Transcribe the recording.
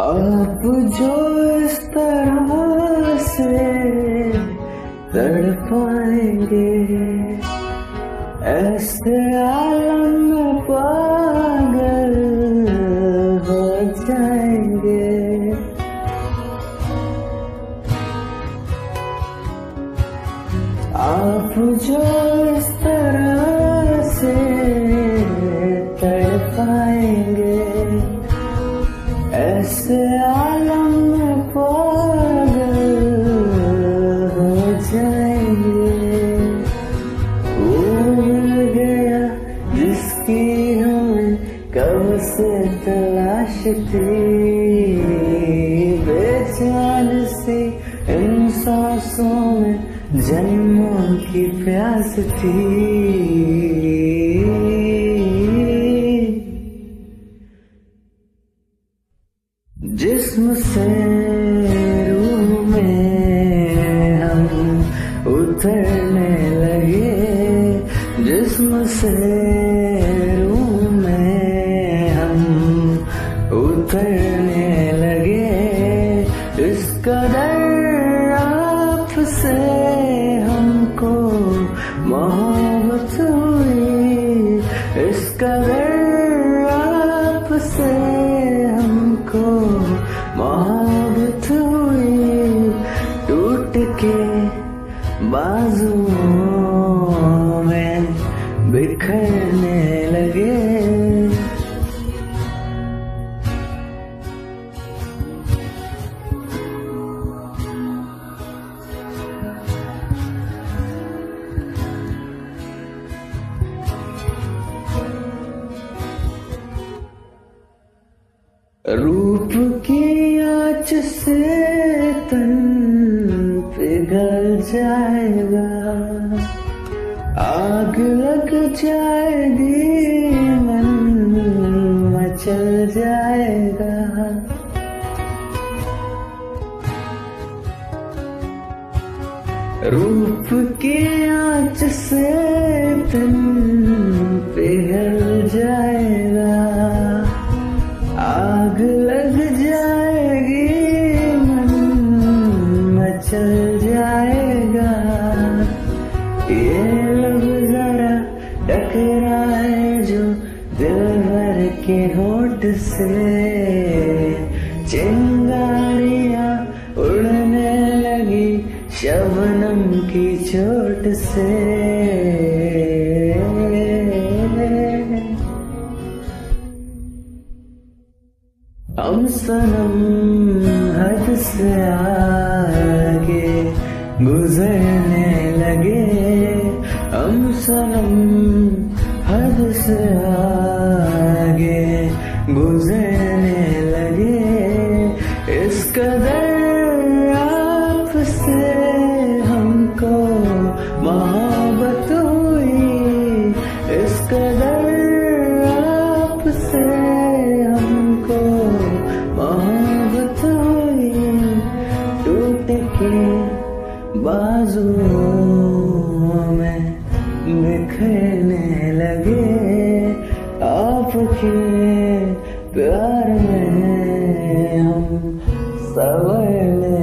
आप जो इस तरह से तड़पाएंगे, ऐसे आलम में पागल हो जाएंगे। आप जो इस तरह से तड़पाएंगे, ऐसे आलम में पागल हो जाएंगे। वो मिल गया जिसकी हमें कब से तलाश थी, बेचैन सी इन सांसों में जन्मों की प्यास थी। जिस्म से रूह में हम उतरने लगे, जिस्म से रूह में हम उतरने लगे। इस कदर आपसे हमको मोहब्बत हुई, इस कदर आपसे हमको मोहब्बत हुई। टूट के बाजुओं में बिखरने लगे। रूप की आँच से तन पिघल जाएगा, आग लग जाएगी, मन मचल जाएगा। रूप की आँच से तन पिघल जाएगा, आग लग जाएगी, मन मचल जाएगा। ये लब जरा टकराए जो दिल भर के होठ से, चिंगारियां उड़ने लगी शबनम की चोट से। हम सनम हद से आगे गुजरने लगे, हम सनम हद से आगे गुजरने लगे। इस कदर आपसे हमको मोहब्बत हुई, इस कदर आपसे हमको मोहब्बत हुई। टूट के बाजुओं में बिखरने लगे। आपके प्यार में हम सवरने